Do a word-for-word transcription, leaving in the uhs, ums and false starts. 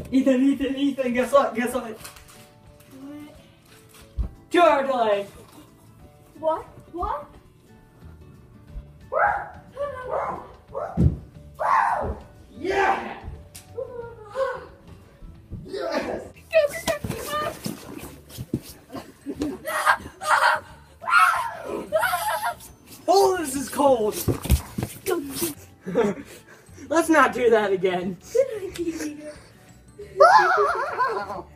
Ethan, Ethan, Ethan, guess what? Guess what? What? Two hour delay. What? What? Yeah! Yes! Oh, this is cold! Let's not do that again. Good idea.